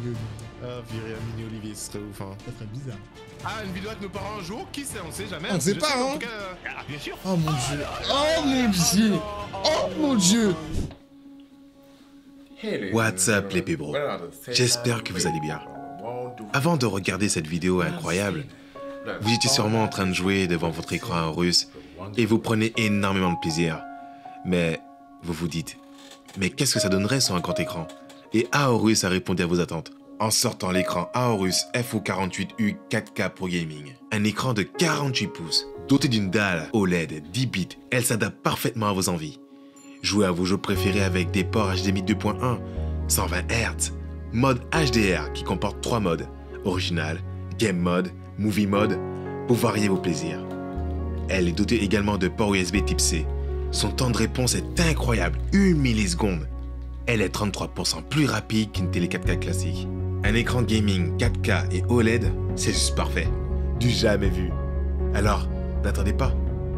Olivier. Ah, virer un mini Olivier, ce serait ouf, hein. Ça serait bizarre. Ah, une vidéo avec nos parents un jour, qui sait, on sait jamais. On sait Je pas, sais qu'en hein. tout cas, ah, bien sûr. Oh mon dieu. Oh mon dieu. Oh mon dieu. What's up les pébros? J'espère que vous allez bien. Avant de regarder cette vidéo incroyable, vous étiez sûrement en train de jouer devant votre écran en russe et vous prenez énormément de plaisir. Mais vous vous dites, mais qu'est-ce que ça donnerait sur un grand écran? Et Aorus a répondu à vos attentes en sortant l'écran Aorus FO48U 4K Pro Gaming. Un écran de 48 pouces, doté d'une dalle OLED 10 bits, elle s'adapte parfaitement à vos envies. Jouez à vos jeux préférés avec des ports HDMI 2.1, 120 Hz, mode HDR qui comporte 3 modes, original, game mode, movie mode, pour varier vos plaisirs. Elle est dotée également de port USB type C. Son temps de réponse est incroyable, 1 milliseconde. Elle est 33% plus rapide qu'une télé 4K classique. Un écran gaming 4K et OLED, c'est juste parfait. Du jamais vu. Alors, n'attendez pas.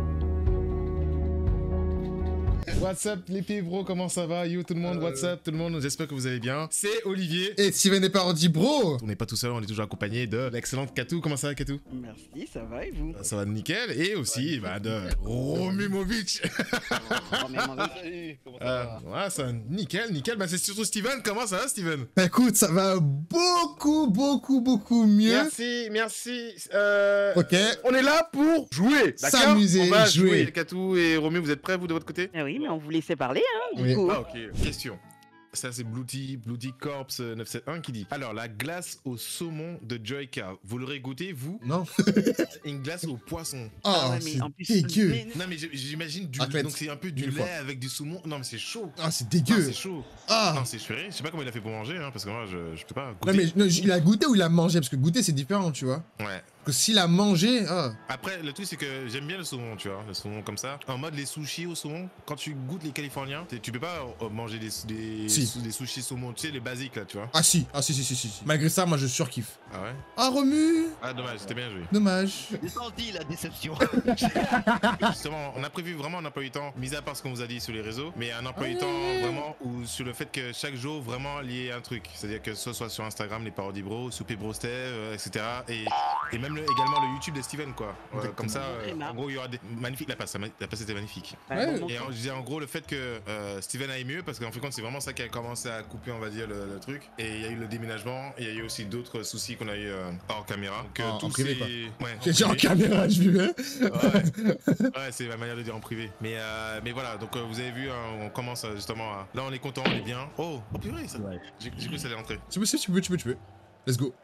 What's up les pébros, comment ça va? Yo tout le monde, what's up tout le monde, j'espère que vous allez bien. C'est Olivier. Et Steven et Parodi, bro. On n'est pas tout seul, on est toujours accompagné de l'excellente Katou. Comment ça va Katou? Merci, ça va et vous? Ça va nickel. Et aussi de Romumovic. Salut, comment ça va? Ouais, ça va nickel, nickel. Bah c'est surtout Steven, comment ça va Steven? Bah écoute, ça va beaucoup mieux. Merci. Ok. On est là pour jouer, d'accord? S'amuser, On va jouer. jouer. Katou et Romu, vous êtes prêts vous de votre côté? Ah oui, mais on vous laissait parler, hein, Oui. du coup. Ah ok, question. Ça c'est Bloody Corps 971 qui dit: alors la glace au saumon de Joyka, vous l'aurez goûté vous? Non. Une glace au poisson. Oh, ouais, mais en c'est plus, dégueu. mais- Non mais j'imagine du Athlète. donc c'est un peu du Mille lait fois. avec du saumon. Non mais c'est chaud. Ah, c'est Non, dégueu. c'est chaud. Ah. Non c'est chouette. Je sais pas comment il a fait pour manger hein, parce que moi je peux pas Non goûter. mais non, il a goûté ou il a mangé? Parce que goûter c'est différent, tu vois. Ouais. Parce que s'il a mangé, ah. Après le truc c'est que j'aime bien le saumon, tu vois, le saumon comme ça. En mode les sushis au saumon, quand tu goûtes les Californiens, tu peux pas manger des Si. sushis saumon, tu sais les basiques là, tu vois. Ah si, si. Malgré ça, moi je surkiffe. Ah ouais. Ah Romu. Ah dommage, c'était bien joué. Dommage. J'ai senti la déception. Justement, on a prévu vraiment un emploi du temps, mis à part ce qu'on vous a dit sur les réseaux, mais un emploi du temps vraiment où sur le fait que chaque jour vraiment lié à un truc. C'est-à-dire que ce soit sur Instagram, les parodies bro, Soupé Bro Steve, etc. Et même également le YouTube de Steven, quoi. Comme ça, en gros, il y aura des magnifiques. La passe était magnifique. Ouais. Et je disais en gros le fait que Steven aille mieux, parce qu'en fait, c'est vraiment ça qui a commencé à couper, on va dire, le truc. Et il y a eu le déménagement, et il y a eu aussi d'autres soucis qu'on a eu hors caméra. Donc, En tout privé, c'est- quoi. Ouais, J'ai dit en privé. caméra, je vivais. Ouais, c'est ma manière de dire en privé. Mais voilà, donc vous avez vu, hein, on commence justement à... Là, on est content, on est bien. Oh purée, ça... J'ai cru que ça allait rentrer. Tu peux. Let's go.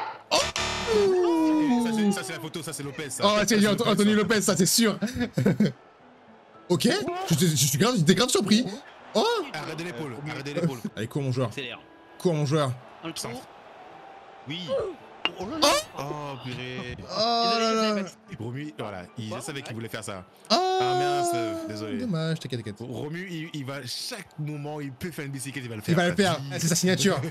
Ça, c'est la photo, ça, c'est Lopez. Ça. Oh, Ça, tiens, c'est Anthony Lopez, ça c'est sûr. Ok, j'étais grave surpris. Oh. Arrête de l'épaule, arrête de l'épaule. Allez, cours mon joueur. Accélère. Cours mon joueur. Dans le trou. Oui. Oh là là. Oh, purée. Oh là là. Romu, voilà, je savais qu'il voulait faire ça. Oh. Ah mince, désolé. Dommage, t'inquiète. Romu, il va, chaque moment, il peut faire une bicyclette, il va le faire. Il va le faire, c'est sa signature.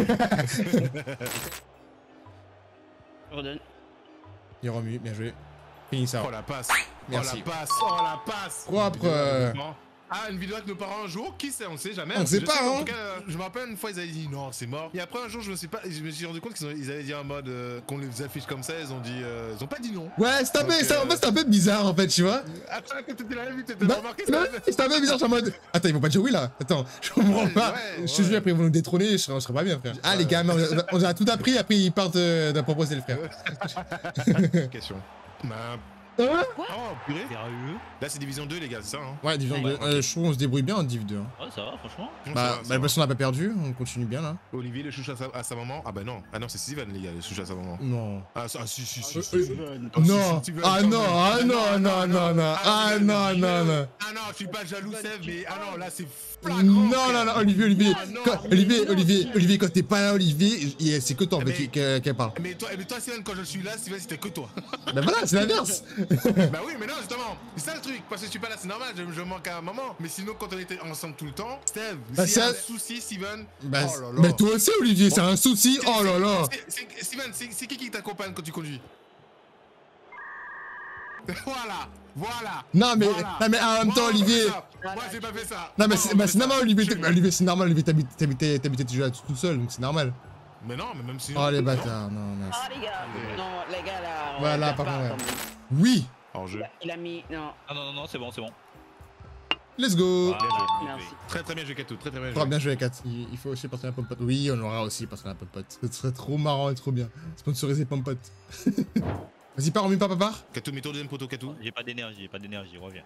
Redonne. Il remue, bien joué. Fini ça. Oh la passe. Merci. Oh la passe. Propre. Ah, une vidéo avec nos parents un jour, qui sait, on sait jamais. On sait Je pas, qu'en hein. tout cas, je me rappelle une fois, ils avaient dit non, c'est mort. Et après un jour, je me suis rendu compte qu'ils avaient dit en mode qu'on les affiche comme ça, ils ont pas dit non. Ouais, c'est un peu, Donc, en fait, c'est un peu bizarre en fait, tu vois. Attends, que t'étais là, vu, t'étais Bah, remarqué non, ça. c'est un peu bizarre, je suis en mode. Attends, ils vont pas dire oui là. Attends, je comprends pas. ouais, Je te jure, après ils vont nous détrôner, je serais pas bien, frère. Ah, les gars, mais on a tout appris, après ils partent de proposer le frère. Question. Bah, Hein? oh, purée. Sérieux? Là, c'est division 2, les gars, c'est ça, hein. Ouais, Division 2. Je trouve qu'on se débrouille bien en Div 2. Hein. Ouais, ça va, franchement. Bah, parce qu'on a pas perdu, on continue bien là. Olivier, le chouchou à sa maman. Ah bah non. Ah non, c'est Steven, les gars, le chouchou à sa maman. Non. Ah si. Non. Steven, Ah quand non, même. ah non, non, non, non. Ah non, non, non. Ah non, je suis pas jaloux, Seb, mais ah non, là, c'est flagrant. Non, frère. non, Olivier. Ah non, Olivier, quand t'es pas là, Olivier, c'est que toi en fait qu'elle parle. Mais toi, Steven, quand je suis là, Steven, c'était que toi. Bah voilà, c'est l'inverse. Bah oui, mais non, justement, c'est ça le truc. Parce que je suis pas là, c'est normal, je manque à un moment. Mais sinon, quand on était ensemble tout le temps, Steve, Bah, s'il y a ça- un souci, Steven. Bah, oh là là. mais toi aussi, Olivier, c'est un souci. Oh là là. Steven, c'est qui t'accompagne quand tu conduis? Voilà. Non, mais en même temps, Moi, Olivier. moi, j'ai pas fait ça. Non, mais Moi, c'est j'ai pas fait normal, ça. Olivier, c'est normal, Olivier, t'habitais déjà tout seul, donc c'est normal. Mais non, mais même si. Oh les bâtards, non, mince. Ah les gars, non les gars là. on Voilà, perd par pas, contre, quand ouais. même. Oui, Hors jeu. Il a mis, non. Ah non, non, non, c'est bon, c'est bon. let's go. Voilà, Merci. Très bien joué, Katou. Très bien On joué. aura bien joué 4. Il faut aussi partenaire Pompot. Oui, on l'aura aussi partenaire Pompot. Ce serait trop marrant et trop bien. Sponsoriser Pompot. Vas-y, pars, on met pas, part. Katou, mets ton deuxième poteau, Katou. J'ai pas d'énergie, reviens.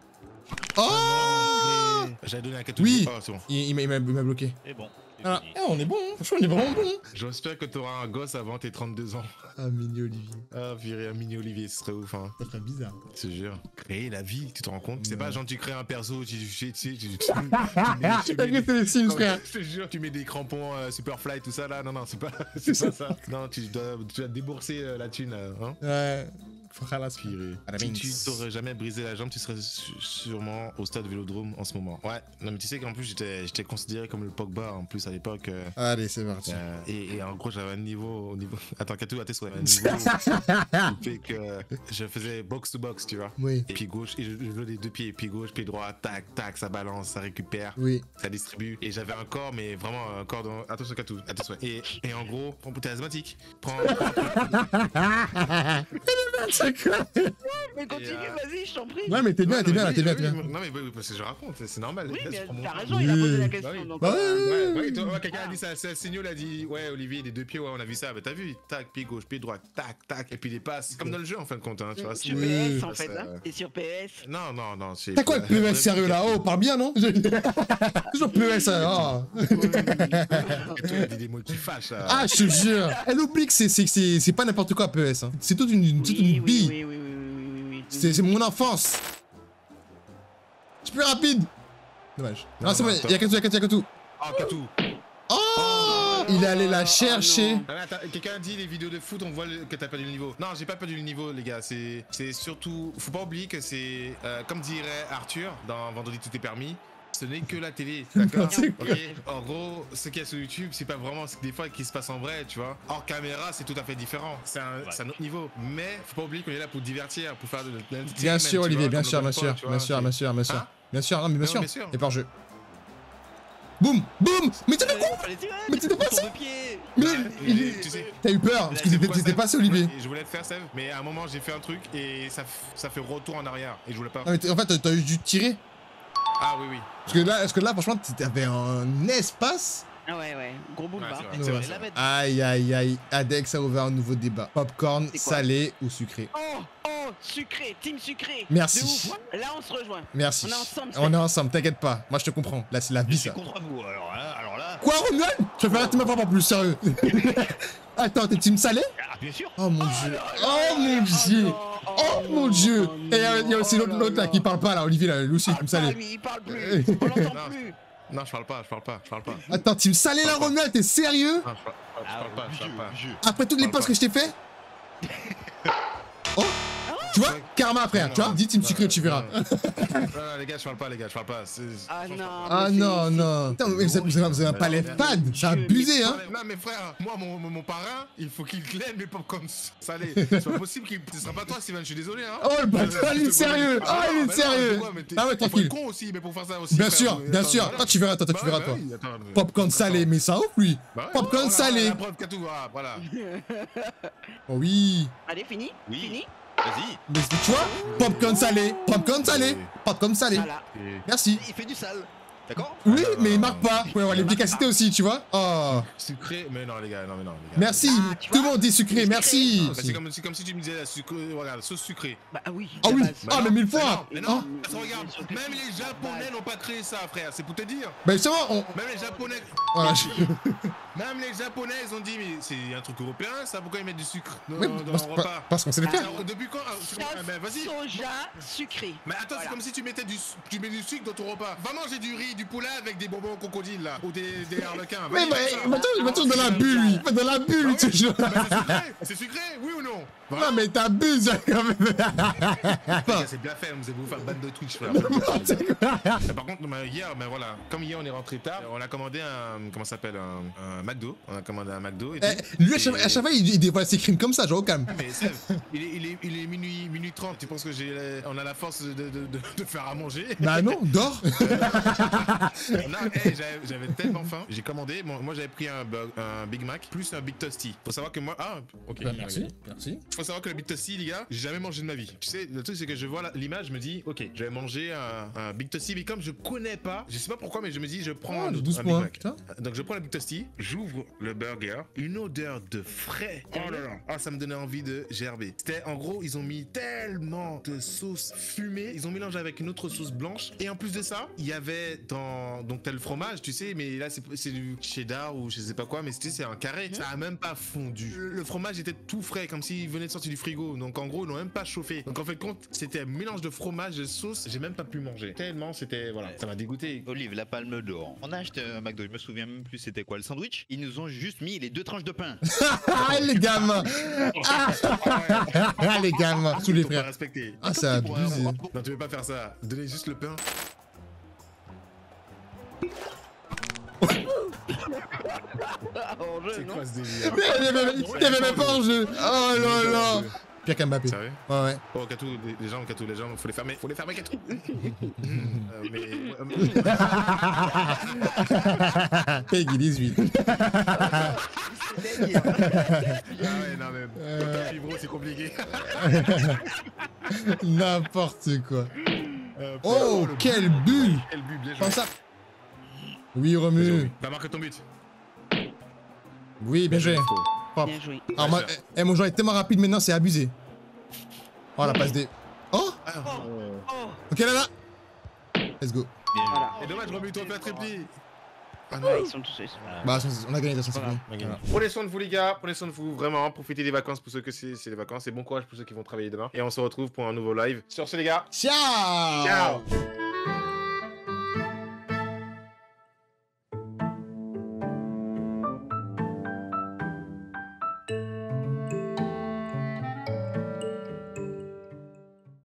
Oh J'avais donné un Katou. Oui. Oh, c'est bon. Il m'a bloqué. C'est bon. c'est Ah, fini. on est bon, hein. Franchement, on est vraiment bon. J'espère que t'auras un gosse avant tes 32 ans. Ah, mini Olivier. Ah, viré un mini Olivier, ce serait ouf, hein. Ça serait bizarre. Je te jure. Créer la vie, tu te rends compte? C'est pas genre tu crées un perso, tu T'as que c'est les Sims, frère. Je te jure, tu mets des crampons Superfly, tout ça là. Non, non, c'est pas ça. Non, tu dois débourser la thune, hein. Ouais. Frère, la Viré. À la Si mince. tu t'aurais jamais brisé la jambe, tu serais sûrement au stade Vélodrome en ce moment. Ouais, non, mais tu sais qu'en plus, j'étais considéré comme le Pogba en plus à l'époque. Allez, c'est parti. Et en gros, j'avais un niveau au niveau. Attends, Katou, attends, un niveau qui fait que je faisais box to box, tu vois. Oui, Et pied gauche, et je jouais les deux pieds, pied gauche, pied droit, tac, tac, ça balance, ça récupère, oui. ça distribue. Et j'avais un corps, mais vraiment un corps dans. Attention, Katou, attention. Et en gros, t'es asthmatique. Prends. C'est quoi? Mais continue, vas-y, je t'en prie. Ouais, mais t'es bien, t'es bien, là, t'es bien, t'es bien. Non, mais parce que je raconte, c'est normal. Oui, Laisse mais prendre mon t'as temps. raison, il a posé la Oui. question. Bah oui. Donc, Bah ouais, Ouais, quelqu'un a dit ça, c'est Signol a dit, ouais, Olivier, des deux pieds, ouais, on a vu ça, bah t'as vu, tac, pied gauche, pied droit, tac, tac, et puis les passes, comme dans le jeu en fin de compte, hein, tu vois. Sur Oui. PS en fait, hein. T'es sur PS. Non, non, non, c'est. T'as quoi le PES sérieux là? Oh, parle bien, non? Toujours PES, oh. Tu as dit des mots qui fâchent, là. Ah, je te jure. Elle oublie que c'est pas n'importe quoi PES. Hein. C'est toute une bille. Oui. C'est mon enfance. Je suis plus rapide. Dommage. Non, Non, c'est bon, non, y'a qu'à tout. Oh, Katou. Oh, il est allé la chercher. non. Ah, mais attends, quelqu'un a dit les vidéos de foot, on voit que t'as perdu le niveau. Non, j'ai pas perdu le niveau, les gars. C'est surtout. Faut pas oublier que c'est. Comme dirait Arthur dans Vendredi tout est permis. Ce n'est que la télé, d'accord? C'est Ok. En gros, ce qu'il y a sur YouTube, c'est pas vraiment ce des fois qui se passe en vrai, tu vois. Hors caméra, c'est tout à fait différent. C'est un autre niveau. Mais faut pas oublier qu'on est là pour divertir, pour faire de l'entertainment, Bien sûr, tu Olivier, vois, bien comme sûr, dans bien le sûr, sport, tu vois, bien sûr, c'est- bien sûr, bien sûr. Hein? Bien sûr, non, mais bien Non, sûr. bien sûr. Et par jeu. Boum, boum. Mais t'es quoi? Fallait tirer, Mais t'étais pas tour de pied. Mais Tu sais. t'as eu peur parce que C'est pourquoi, t'étais Seb, passé, Olivier. Je voulais te faire, Seb, mais à un moment, j'ai fait un truc et ça fait retour en arrière. Et je voulais pas. Ah, mais en fait, t'as eu dû tirer. Ah oui, oui. Parce que là, franchement, t'avais un espace. Ah ouais, gros boulevard. Ouais, c'est vrai, Ouais. c'est vrai. Aïe, aïe, aïe. Adex a ouvert un nouveau débat. Popcorn, C'est quoi? salé ou sucré? Oh, sucré, team sucré. Merci. De ouf. Là, on se rejoint. Merci. On est ensemble, On est ensemble, t'inquiète pas. Moi, je te comprends. Là, c'est la vie, Je suis ça. contre vous, alors là. Quoi, Romuald? Je vais faire la team pas plus sérieux. Attends, t'es team salé? Ah, bien sûr. Oh mon dieu. Oh mon dieu. Oh mon dieu. Et il y a aussi l'autre là qui parle pas là, Olivier là, lui aussi, team salé. Lui, il parle plus. On l'entend Non. plus. Non, je parle pas. Attends, team salé là, Romuald, t'es sérieux? Non, je parle pas. Après toutes les parle passes pas. que je t'ai fait? Oh, tu vois? Karma, frère, tu vois? Dis team sucré, tu verras. Non, les gars, je parle pas. Ah non. Ah mais non, c'est- non. Putain, mais vous avez un palais fade, c'est abusé, hein. Non, mais frère, moi, mon parrain, il faut qu'il glane mes popcorn salés. C'est pas possible qu'il. Ce sera pas toi, Steven, je suis désolé, hein. Oh le bâtard, il est sérieux. Ah, il est sérieux. Ah ouais, tranquille. con aussi, mais pour faire ça aussi. Bien frère, sûr, bien attends, sûr. voilà. Toi, tu verras, toi, tu verras, Bah toi. oui, attends, Popcorn salé, mais ça ouf, lui. Bah ouais, Popcorn voilà, salé. La preuve Katou, voilà. Oh oui. Allez, fini. Oui. Fini. Vas-y. Mais tu vois? Popcorn salé, popcorn salé, popcorn salé. Voilà. Merci. Il fait du sale. D'accord? Oui, mais il marque pas. Ouais, l'efficacité aussi, tu vois. Oh. Sucré, mais non, les gars, non, mais non, les gars. Merci. Ah, tu Tout le vois? monde dit sucré, merci. Bah, c'est comme si tu me disais la sucre, regarde, sauce sucrée. Bah oui. Ah de oui. base. Ah, mais 1000 fois. Mais Hein? non, parce que regarde, même les Japonais n'ont pas créé ça, frère, c'est pour te dire. Bah justement, on... Même les Japonais, Voilà, même les Japonais, ils ont dit, mais c'est un truc européen, ça, pourquoi ils mettent du sucre dans, Oui, dans parce, leur repas? parce qu'on sait le faire. Alors, depuis quand ben, vas-y. Soja sucré. Mais attends, Voilà. c'est comme si tu mettais tu mets du sucre dans ton repas. Va manger du riz, du poulet avec des bonbons crocodiles là, ou des harlequins. Mais Vas-y, fais ça. il va toujours dans la bulle, lui. Il va dans la bulle, Ah oui. toujours. Ben, c'est sucré, oui ou non? bon. Non, mais t'abuses quand même. C'est bien fait, vous avez vous faire ban de Twitch. Frère. Par contre, hier, voilà, comme hier on est rentré tard, on a commandé comment ça s'appelle, un McDo. On a commandé un McDo. Et Lui, à chaque fois, il dévoile ses crimes comme ça, genre au calme. Mais Seb, il est minuit 30. Tu penses que on a la force de faire à manger? Bah non, dors. J'avais tellement faim. J'ai commandé. Moi, j'avais pris un Big Mac plus un Big Toasty. Faut savoir que moi, ok. Bah, merci. Faut savoir que le Big Toasty, les gars, j'ai jamais mangé de ma vie. Tu sais, le truc c'est que je vois l'image, je me dis, ok, je vais manger un Big Toasty, mais comme je connais pas, je sais pas pourquoi, mais je me dis, je prends un 12 Big points. Mac. Putain. Donc je prends le Big Toasty, j'ouvre le burger, une odeur de frais. Oh là là. Ah, ça me donnait envie de gerber. C'était, en gros, ils ont mis tellement de sauce fumée, ils ont mélangé avec une autre sauce blanche, et en plus de ça, il y avait donc t'as le fromage, tu sais, mais là c'est du cheddar ou je sais pas quoi, mais c'est un carré. Ça a même pas fondu. Le fromage était tout frais, comme s'il venait de sortir du frigo. Donc en gros, ils l'ont même pas chauffé. Donc en fait, compte, c'était un mélange de fromage et de sauce. J'ai même pas pu manger. Tellement c'était, voilà, ça m'a dégoûté. Olive, la palme d'or. On a acheté un McDo, je me souviens même plus c'était quoi le sandwich. Ils nous ont juste mis les 2 tranches de pain. Ah, les gamins. Ah, les gamins. Sous les Faut pas frères. respecter. Ah, c'est abusé. Non, tu veux pas faire ça. Donnez juste le pain. C'est quoi ce délire? Il y avait même pas en jeu. Oh là là. Pire qu'Mbappé. Sérieux? Ouais. Oh, Katou, les jambes, faut les fermer. Faut les fermer, Katou. Peggy 18. Ah ouais, non, mais. Bro, c'est compliqué. N'importe quoi. Oh, quel but. Quel but, bien joué. Comme ça. Oui, Romu. Va marquer ton but. Oui, bien joué. Propre. Bien joué. Alors, moi, mon joueur est tellement rapide maintenant, c'est abusé. Oh, la passe des. Oh. Ok, là. Let's go. Voilà. Et dommage, Romu, toi, fais un tripli. Ah Ouais, ils sont tous. Bah, on a gagné de toute façon. Prenez soin de vous, les gars. Prenez soin de vous, vraiment. Profitez des vacances pour ceux que c'est les vacances. Et bon courage pour ceux qui vont travailler demain. Et on se retrouve pour un nouveau live. Sur ce, les gars. Ciao. Ciao.